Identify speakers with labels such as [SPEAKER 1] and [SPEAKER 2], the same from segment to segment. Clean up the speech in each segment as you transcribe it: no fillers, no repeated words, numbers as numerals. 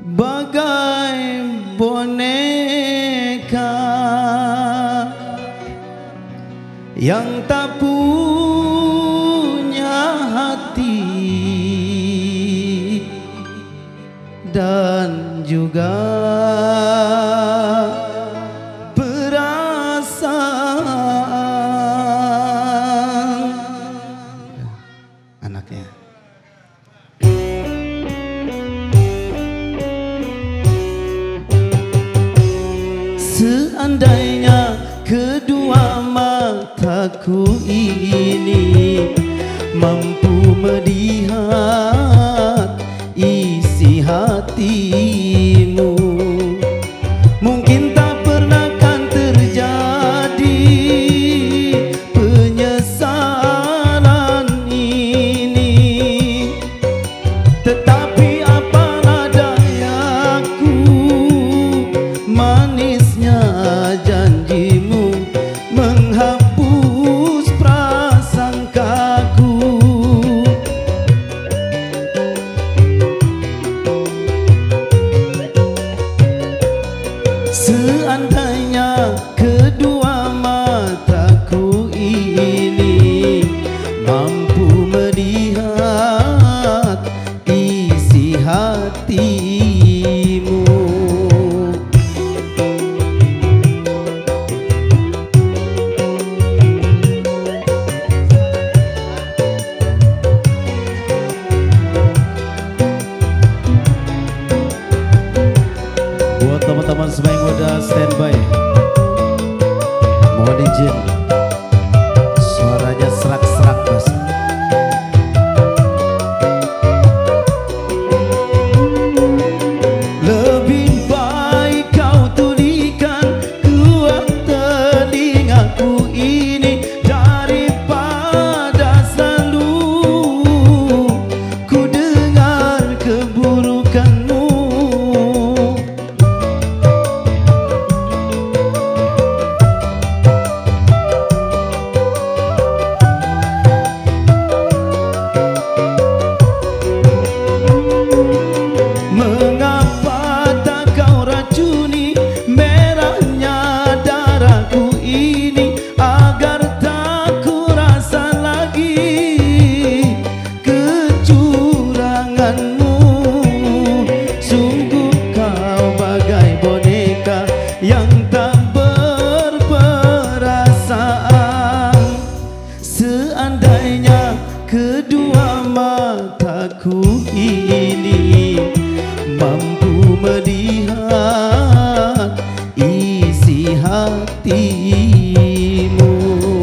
[SPEAKER 1] bagai boneka yang tak punya hati dan juga perasaan. Anaknya seandainya kedua mataku ini mampu melihat isi hatimu, mungkin tak pernah kan terjadi penyesalan ini. Tetapi apalah dayaku, manisnya janjimu menghapus prasangkaku. Seandainya kedua mataku ini mampu melihat isi hatimu, buat teman-teman semua yang udah standby, mohon izin suaranya serak-serak mas. Lebih baik kau tulikan kuat telingaku ini daripada selalu ku dengar keburukanmu. Mengapa tak kau racuni merahnya darahku ini agar tak ku rasa lagi kecuranganmu. Sungguh kau bagai boneka yang tak berperasaan. Seandainya kedua mataku ini mampu melihat isi hatimu.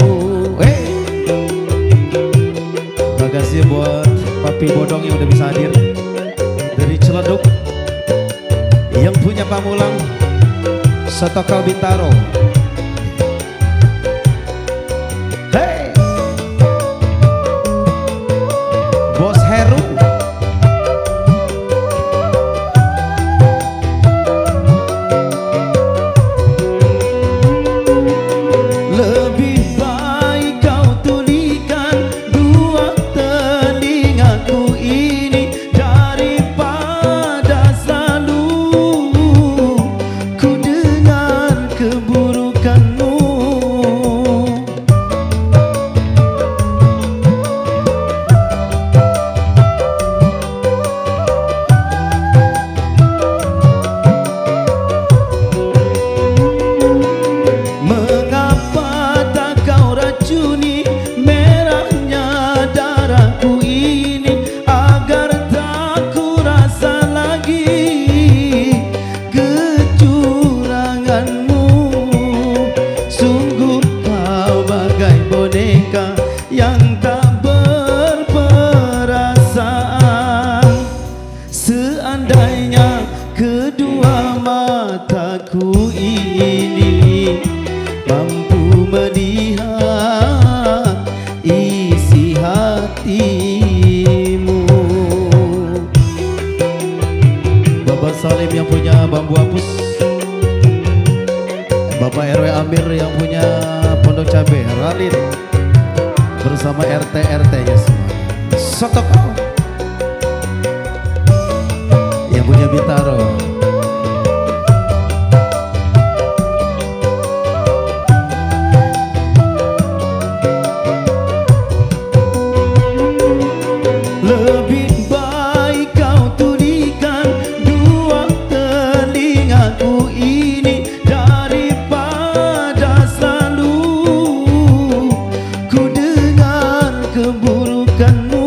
[SPEAKER 1] Terima kasih buat Papi Bodong yang udah bisa hadir dari Ciledug, yang punya Pamulang Setokal Bintaro. Hey, Bos Heru. Lebih baik kau tulikan dua telingaku ini daripada selalu ku dengar keburukanmu. Mengapa tak kau racuni merahnya darahku ini agar tak ku rasa lagi kecuranganmu. Sungguh kau bagai boneka yang tak berperasaan. Seandainya kedua mataku ini mampu melihat isi hatimu. Bapak Salim yang punya Bambu Apus, Bapak RW Amir yang punya Pondok Cabe, Ralin bersama RT-RT-nya semua. Setokal yang punya Bintaro. Lebih baik kau tulikan dua telingaku ini daripada selalu ku dengar keburukanmu.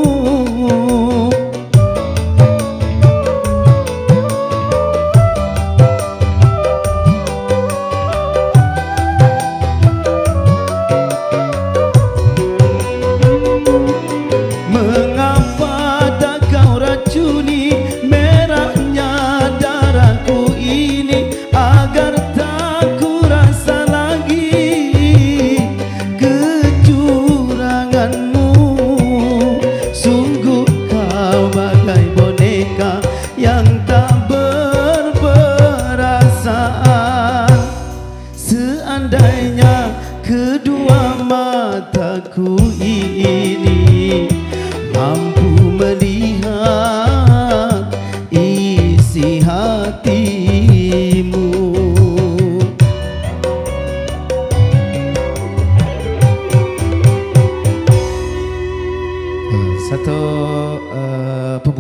[SPEAKER 1] Mengapa tak kau racuni merahnya darahku ini agar tak ku rasa lagi kecuranganmu. Sungguh kau bagai boneka yang tak berperasaan. Seandainya kedua mataku ini mampu melihat isi hati